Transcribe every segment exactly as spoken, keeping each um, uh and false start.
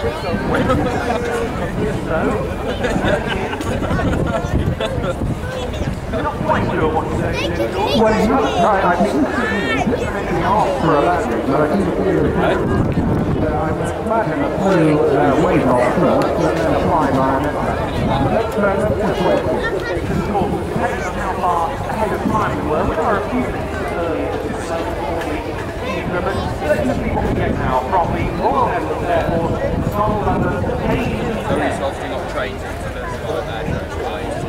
I'm not quite sure what to say. Well, he's not right. I think he's making off for a landing, but I think it's I'm imagining a full uh, wave off first, and then apply my let's uh, just wait. Of course, depending on how far ahead of time we were, we are a few minutes earlier to but let's just see what we get now from the Royal Netherlands Airport, Seoul, London, H D ten. There is obviously not trains into the sky there, so it's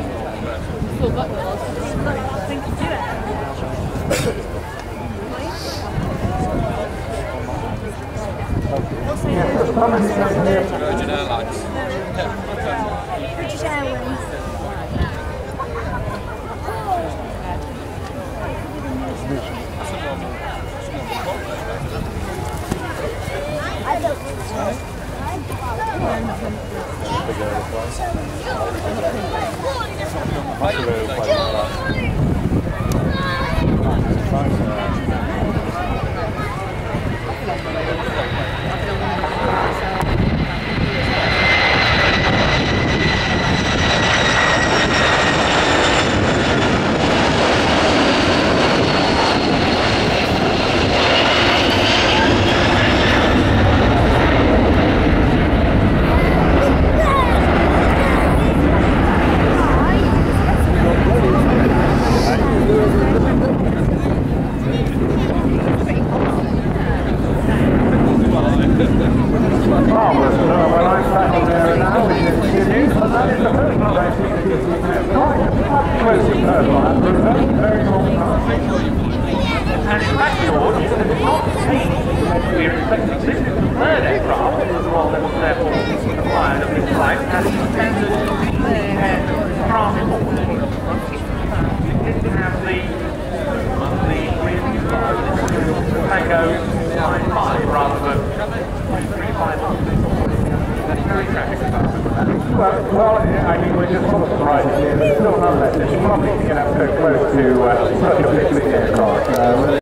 Virgin Airlines. British Airways. I don't Well, well, I mean, we're just sort of surprised here. There's still none left. It's probably going to have to go close to uh, such a big aircraft. Uh,